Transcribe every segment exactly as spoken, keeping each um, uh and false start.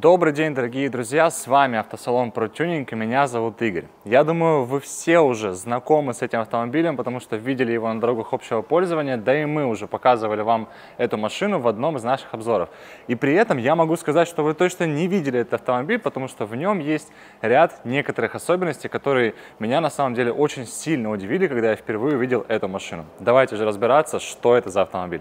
Добрый день, дорогие друзья, с вами автосалон ProTuning и меня зовут Игорь. Я думаю, вы все уже знакомы с этим автомобилем, потому что видели его на дорогах общего пользования, да и мы уже показывали вам эту машину в одном из наших обзоров. И при этом я могу сказать, что вы точно не видели этот автомобиль, потому что в нем есть ряд некоторых особенностей, которые меня на самом деле очень сильно удивили, когда я впервые увидел эту машину. Давайте же разбираться, что это за автомобиль.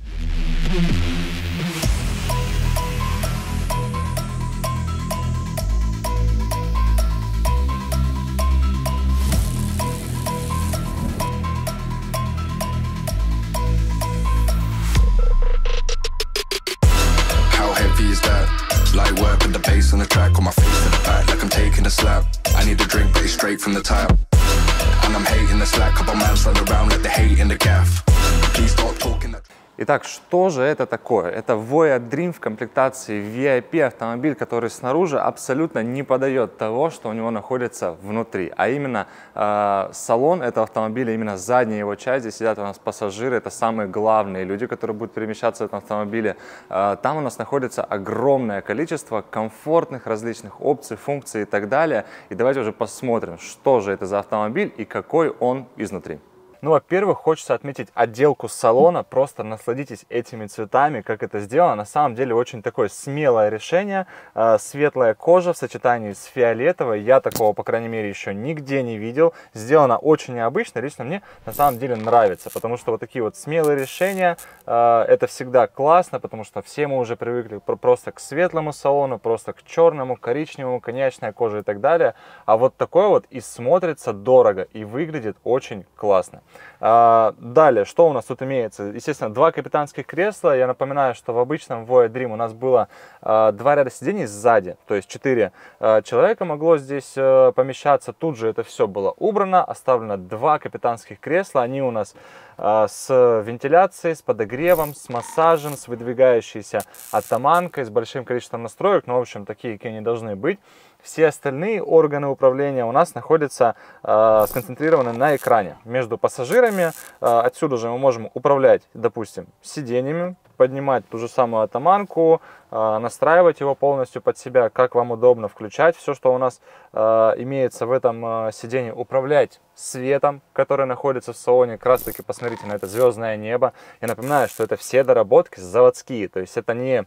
Light work with the bass on the track, on my face to the back like I'm taking a slap. I need a drink, but it's straight from the tap. And I'm hating the slack, couple man slide around like the hate in the gaff. Please stop talking that. Итак, что же это такое? Это Voyah Dream в комплектации ви ай пи автомобиль, который снаружи абсолютно не подает того, что у него находится внутри. А именно э, салон этого автомобиля, именно задняя его часть, здесь сидят у нас пассажиры, это самые главные люди, которые будут перемещаться в этом автомобиле. Э, там у нас находится огромное количество комфортных различных опций, функций и так далее. И давайте уже посмотрим, что же это за автомобиль и какой он изнутри. Ну, во-первых, хочется отметить отделку салона, просто насладитесь этими цветами, как это сделано. На самом деле очень такое смелое решение, светлая кожа в сочетании с фиолетовой, я такого, по крайней мере, еще нигде не видел. Сделано очень необычно, лично мне на самом деле нравится, потому что вот такие вот смелые решения, это всегда классно, потому что все мы уже привыкли просто к светлому салону, просто к черному, коричневому, коньячная кожа и так далее. А вот такой вот и смотрится дорого, и выглядит очень классно. А, далее, что у нас тут имеется? Естественно, два капитанских кресла. Я напоминаю, что в обычном Voyah Dream у нас было а, два ряда сидений сзади, то есть четыре а, человека могло здесь а, помещаться. Тут же это все было убрано, оставлено два капитанских кресла. Они у нас а, с вентиляцией, с подогревом, с массажем, с выдвигающейся оттаманкой, с большим количеством настроек. Ну, в общем, такие, какие они должны быть. Все остальные органы управления у нас находятся э, сконцентрированы на экране между пассажирами. Э, отсюда же мы можем управлять, допустим, сиденьями, поднимать ту же самую оттаманку, э, настраивать его полностью под себя, как вам удобно, включать все, что у нас э, имеется в этом э, сиденье, управлять светом, который находится в салоне. Как раз таки посмотрите на это звездное небо. Я напоминаю, что это все доработки заводские, то есть это не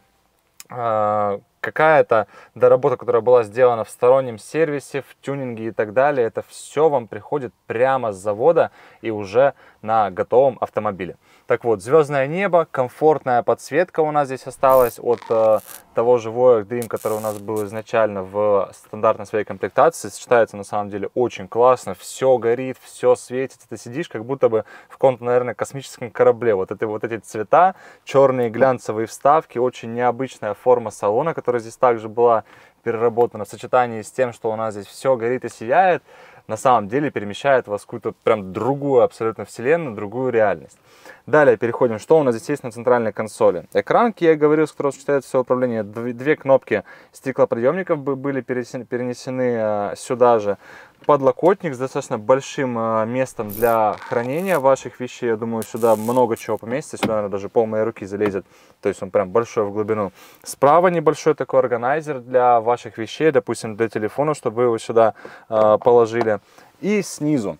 э, какая-то доработка, которая была сделана в стороннем сервисе, в тюнинге и так далее. Это все вам приходит прямо с завода и уже на готовом автомобиле. Так вот, звездное небо, комфортная подсветка у нас здесь осталась от э, того же Voyah Dream, который у нас был изначально в стандартной своей комплектации. Сочетается на самом деле очень классно, все горит, все светится. Ты сидишь как будто бы в каком-то, наверное, космическом корабле. Вот, это, вот эти цвета, черные глянцевые вставки, очень необычная форма салона, которая здесь также была переработана в сочетании с тем, что у нас здесь все горит и сияет, на самом деле перемещает вас в какую-то прям другую абсолютно вселенную, другую реальность. Далее переходим, что у нас здесь есть на центральной консоли. Экран, как я говорил, с которого осуществляется все управление. Две кнопки стеклоподъемников были перенесены сюда же. Подлокотник с достаточно большим местом для хранения ваших вещей. Я думаю, сюда много чего поместится. Сюда, наверное, даже пол моей руки залезет. То есть он прям большой в глубину. Справа небольшой такой органайзер для ваших вещей, допустим, для телефона, чтобы вы его сюда э, положили. И снизу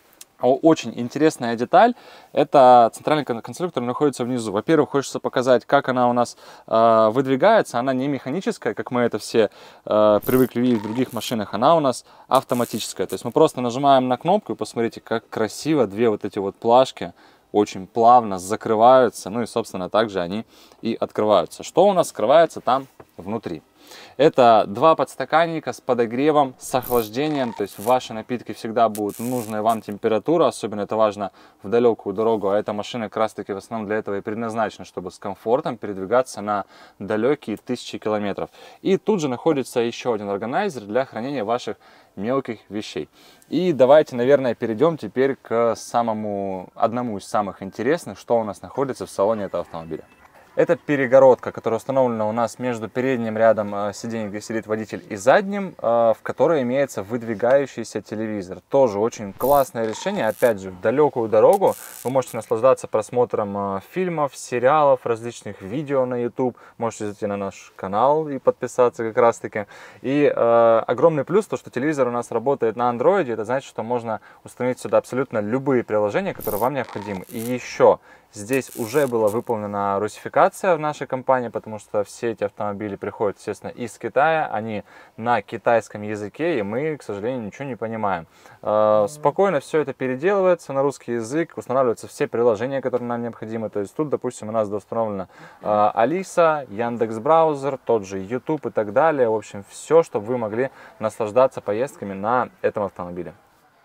очень интересная деталь, это центральный консоль, который находится внизу. Во-первых, хочется показать, как она у нас э, выдвигается. Она не механическая, как мы это все э, привыкли видеть в других машинах. Она у нас автоматическая. То есть мы просто нажимаем на кнопку и посмотрите, как красиво две вот эти вот плашки очень плавно закрываются. Ну и, собственно, также они и открываются. Что у нас скрывается там внутри? Это два подстаканника с подогревом, с охлаждением, то есть ваши напитки всегда будут нужная вам температура, особенно это важно в далекую дорогу, а эта машина как раз таки в основном для этого и предназначена, чтобы с комфортом передвигаться на далекие тысячи километров. И тут же находится еще один органайзер для хранения ваших мелких вещей. И давайте, наверное, перейдем теперь к самому, одному из самых интересных, что у нас находится в салоне этого автомобиля. Это перегородка, которая установлена у нас между передним рядом сидений, где сидит водитель, и задним, в которой имеется выдвигающийся телевизор. Тоже очень классное решение. Опять же, в далекую дорогу вы можете наслаждаться просмотром фильмов, сериалов, различных видео на YouTube. Можете зайти на наш канал и подписаться как раз таки. И э, огромный плюс, то, что телевизор у нас работает на Android, это значит, что можно установить сюда абсолютно любые приложения, которые вам необходимы. И еще здесь уже была выполнена русификация в нашей компании, потому что все эти автомобили приходят, естественно, из Китая. Они на китайском языке, и мы, к сожалению, ничего не понимаем. Спокойно все это переделывается на русский язык, устанавливаются все приложения, которые нам необходимы. То есть тут, допустим, у нас установлена Алиса, Яндекс.Браузер, тот же YouTube и так далее. В общем, все, чтобы вы могли наслаждаться поездками на этом автомобиле.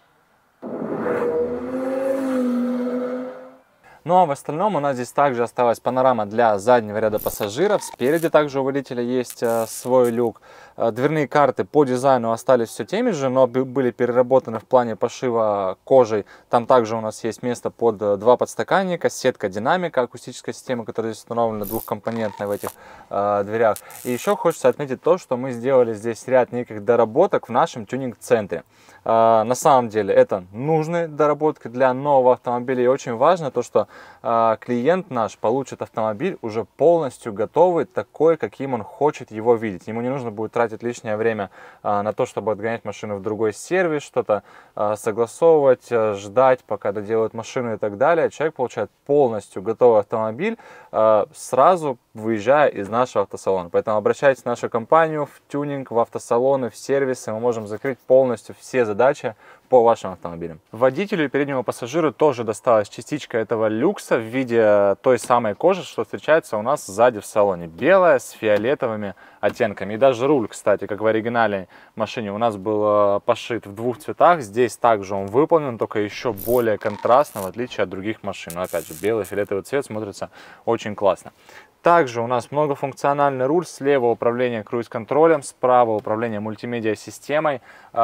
Ну а в остальном у нас здесь также осталась панорама для заднего ряда пассажиров. Спереди также у водителя есть э, свой люк. Э, дверные карты по дизайну остались все теми же, но были переработаны в плане пошива кожей. Там также у нас есть место под э, два подстаканника, сетка динамика, акустическая система, которая здесь установлена двухкомпонентная в этих э, дверях. И еще хочется отметить то, что мы сделали здесь ряд неких доработок в нашем тюнинг-центре. Э, на самом деле это нужные доработки для нового автомобиля. И очень важно то, что клиент наш получит автомобиль уже полностью готовый, такой, каким он хочет его видеть. Ему не нужно будет тратить лишнее время на то, чтобы отгонять машину в другой сервис, что-то согласовывать, ждать, пока доделают машину и так далее. Человек получает полностью готовый автомобиль, сразу выезжая из нашего автосалона. Поэтому обращайтесь в нашу компанию, в тюнинг, в автосалоны, в сервисы. Мы можем закрыть полностью все задачи по вашим автомобилям. Водителю и переднему пассажиру тоже досталась частичка этого люкса в виде той самой кожи, что встречается у нас сзади в салоне. Белая с фиолетовыми оттенками. И даже руль, кстати, как в оригинальной машине, у нас был пошит в двух цветах. Здесь также он выполнен, только еще более контрастно, в отличие от других машин. Но опять же, белый фиолетовый цвет смотрится очень классно. Также у нас многофункциональный руль, слева управление круиз-контролем, справа управление мультимедиа-системой,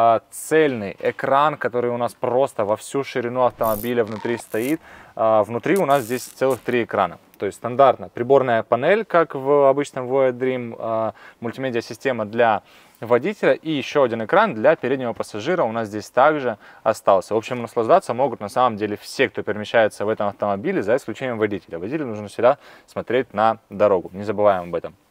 цельный экран, который у нас просто во всю ширину автомобиля внутри стоит. Внутри у нас здесь целых три экрана. То есть стандартно приборная панель, как в обычном Voyage Dream, мультимедиа-система для водителя и еще один экран для переднего пассажира у нас здесь также остался. В общем, наслаждаться могут на самом деле все, кто перемещается в этом автомобиле, за исключением водителя. Водителю нужно всегда смотреть на дорогу, не забываем об этом.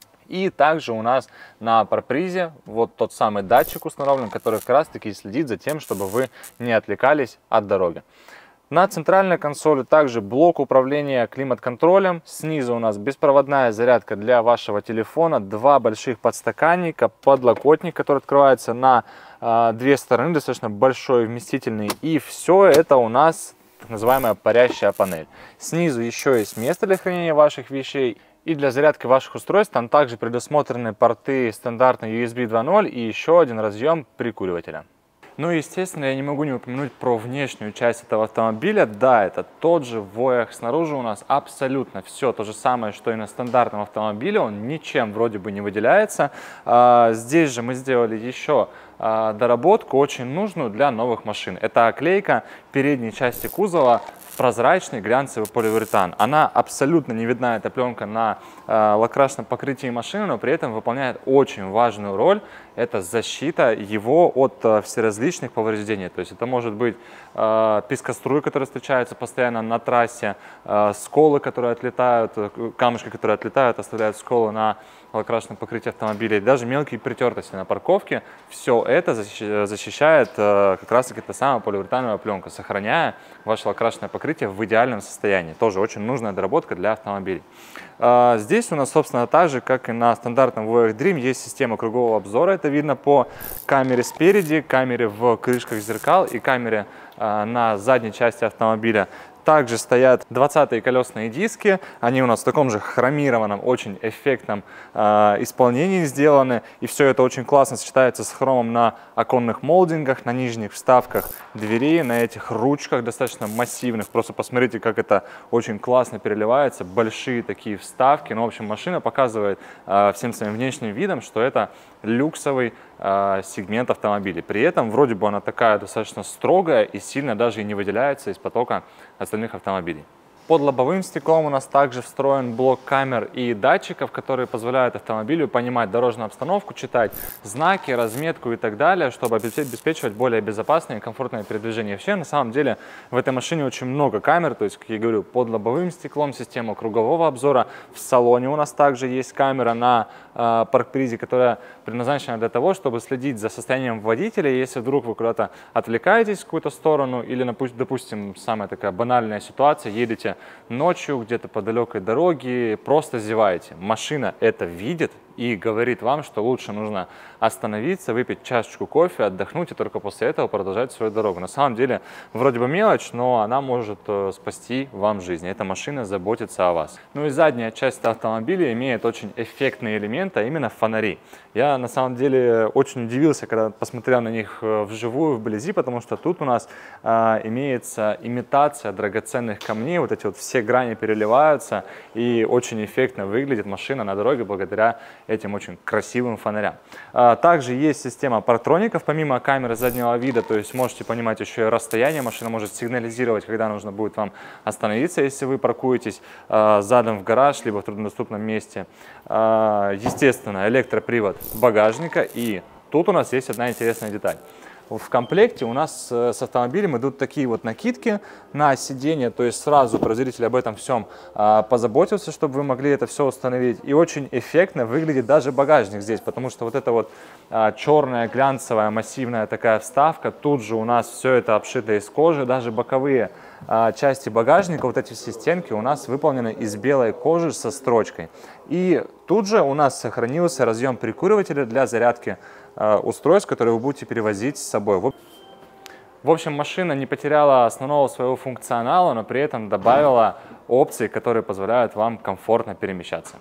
И также у нас на парбризе вот тот самый датчик установлен, который как раз таки следит за тем, чтобы вы не отвлекались от дороги. На центральной консоли также блок управления климат-контролем. Снизу у нас беспроводная зарядка для вашего телефона, два больших подстаканника, подлокотник, который открывается на э, две стороны, достаточно большой, вместительный. И все это у нас так называемая парящая панель. Снизу еще есть место для хранения ваших вещей. И для зарядки ваших устройств там также предусмотрены порты стандартной ю эс би два ноль и еще один разъем прикуривателя. Ну и, естественно, я не могу не упомянуть про внешнюю часть этого автомобиля. Да, это тот же Voyage. Снаружи у нас абсолютно все то же самое, что и на стандартном автомобиле. Он ничем вроде бы не выделяется. А, здесь же мы сделали еще а, доработку, очень нужную для новых машин. Это оклейка передней части кузова в прозрачный глянцевый поливуретан. Она абсолютно не видна, эта пленка, на э, лакрасном покрытии машины, но при этом выполняет очень важную роль. Это защита его от э, всеразличных повреждений. То есть это может быть э, пескоструй, который встречается постоянно на трассе, э, сколы, которые отлетают, камушки, которые отлетают, оставляют сколы на лакрасном покрытии автомобиля, и даже мелкие притертости на парковке. Все это защищает э, как раз таки та самая поливуретановая пленка, сохраняя ваше лакрасное покрытие в идеальном состоянии. Тоже очень нужная доработка для автомобилей. Э, здесь у нас, собственно, так же, как и на стандартном Voyage Dream, есть система кругового обзора. Это видно по камере спереди, камере в крышках зеркал и камере э, на задней части автомобиля. Также стоят двадцатые колесные диски, они у нас в таком же хромированном, очень эффектном э, исполнении сделаны. И все это очень классно сочетается с хромом на оконных молдингах, на нижних вставках дверей, на этих ручках достаточно массивных. Просто посмотрите, как это очень классно переливается, большие такие вставки. Ну, в общем, машина показывает э, всем своим внешним видом, что это люксовый э, сегмент автомобилей. При этом вроде бы она такая достаточно строгая и сильно даже и не выделяется из потока остальных автомобилей. Под лобовым стеклом у нас также встроен блок камер и датчиков, которые позволяют автомобилю понимать дорожную обстановку, читать знаки, разметку и так далее, чтобы обеспечивать более безопасное и комфортное передвижение. Вообще, на самом деле, в этой машине очень много камер, то есть, как я говорю, под лобовым стеклом система кругового обзора. В салоне у нас также есть камера на э, парк-призе, которая предназначена для того, чтобы следить за состоянием водителя. Если вдруг вы куда-то отвлекаетесь в какую-то сторону или, допустим, самая такая банальная ситуация, едете ночью где-то по далекой дороге, просто зеваете. Машина это видит и говорит вам, что лучше нужно остановиться, выпить чашечку кофе, отдохнуть и только после этого продолжать свою дорогу. На самом деле, вроде бы мелочь, но она может э, спасти вам жизнь. Эта машина заботится о вас. Ну и задняя часть автомобиля имеет очень эффектные элементы, а именно фонари. Я на самом деле очень удивился, когда посмотрел на них вживую, вблизи, потому что тут у нас э, имеется имитация драгоценных камней. Вот эти вот все грани переливаются и очень эффектно выглядит машина на дороге благодаря этим очень красивым фонарям. Также есть система партроников, помимо камеры заднего вида, то есть можете понимать еще и расстояние. Машина может сигнализировать, когда нужно будет вам остановиться, если вы паркуетесь задом в гараж, либо в труднодоступном месте. Естественно, электропривод багажника. И тут у нас есть одна интересная деталь. В комплекте у нас с автомобилем идут такие вот накидки на сиденье, то есть сразу производитель об этом всем а, позаботился, чтобы вы могли это все установить. И очень эффектно выглядит даже багажник здесь, потому что вот эта вот а, черная глянцевая массивная такая вставка, тут же у нас все это обшито из кожи, даже боковые а, части багажника, вот эти все стенки у нас выполнены из белой кожи со строчкой. И тут же у нас сохранился разъем прикуривателя для зарядки устройств, которые вы будете перевозить с собой. В общем, машина не потеряла основного своего функционала, но при этом добавила опции, которые позволяют вам комфортно перемещаться.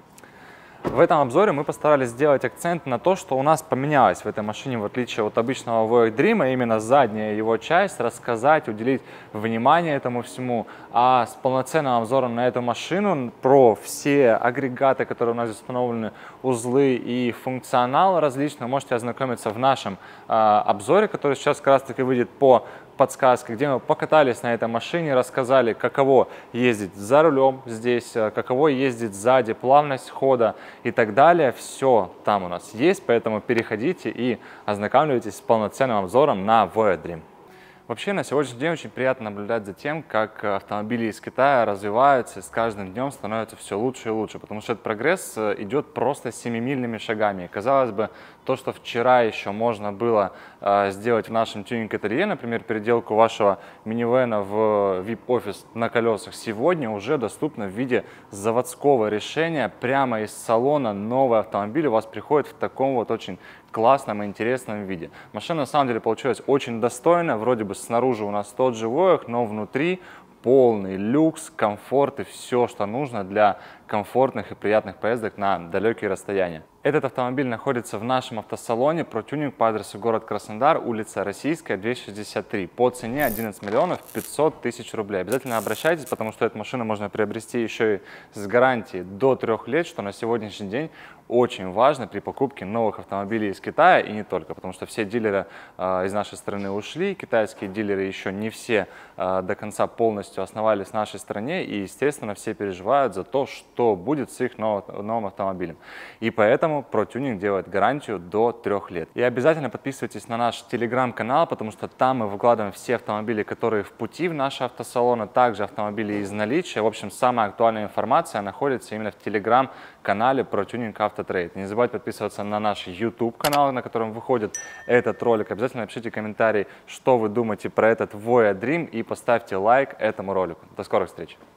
В этом обзоре мы постарались сделать акцент на то, что у нас поменялось в этой машине, в отличие от обычного Voyage Dream, а именно задняя его часть, рассказать, уделить внимание этому всему. А с полноценным обзором на эту машину, про все агрегаты, которые у нас здесь установлены, узлы и функционал различный, можете ознакомиться в нашем э, обзоре, который сейчас как раз таки выйдет по подсказки, где мы покатались на этой машине, рассказали, каково ездить за рулем здесь, каково ездить сзади, плавность хода и так далее. Все там у нас есть, поэтому переходите и ознакомьтесь с полноценным обзором на Voyage Dream. Вообще, на сегодняшний день очень приятно наблюдать за тем, как автомобили из Китая развиваются и с каждым днем становятся все лучше и лучше, потому что этот прогресс идет просто семимильными шагами. Казалось бы, то, что вчера еще можно было э, сделать в нашем тюнинг-ателье, например, переделку вашего минивэна в ви ай пи-офис на колесах, сегодня уже доступно в виде заводского решения. Прямо из салона новый автомобиль у вас приходит в таком вот очень классном и интересном виде. Машина на самом деле получилась очень достойная, вроде бы снаружи у нас тот же Voyage, но внутри полный люкс, комфорт и все, что нужно для комфортных и приятных поездок на далекие расстояния. Этот автомобиль находится в нашем автосалоне ProTuning по адресу город Краснодар, улица Российская, двести шестьдесят три, по цене одиннадцать миллионов пятьсот тысяч рублей. Обязательно обращайтесь, потому что эту машину можно приобрести еще и с гарантией до трех лет, что на сегодняшний день очень важно при покупке новых автомобилей из Китая и не только, потому что все дилеры э, из нашей страны ушли, китайские дилеры еще не все э, до конца полностью основались в нашей стране, и, естественно, все переживают за то, что будет с их новым, новым автомобилем. И поэтому ProTuning делает гарантию до трех лет. И обязательно подписывайтесь на наш телеграм-канал, потому что там мы выкладываем все автомобили, которые в пути в наши автосалоны, также автомобили из наличия. В общем, самая актуальная информация находится именно в телеграм-канале ProTuning Автотрейд. Не забывайте подписываться на наш YouTube канал, на котором выходит этот ролик. Обязательно напишите комментарий, что вы думаете про этот Voyage Dream, и поставьте лайк этому ролику. До скорых встреч!